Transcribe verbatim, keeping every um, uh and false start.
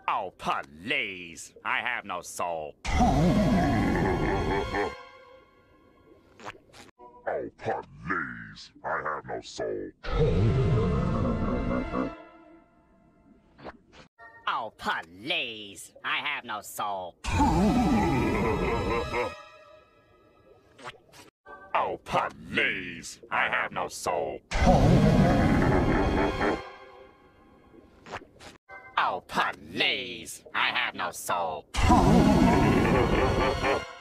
Oh, please. I have no soul. Oh, please. I have no soul. Oh, please. I have no soul. Oh, please. I have no soul. Oh, please. I have no soul.